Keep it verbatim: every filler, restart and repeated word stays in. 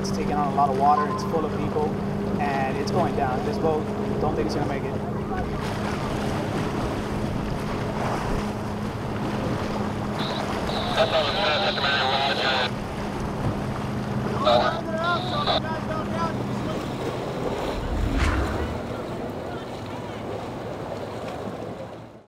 It's taking on a lot of water. It's full of people, and it's going down. This boat, don't think it's gonna make it. That's all the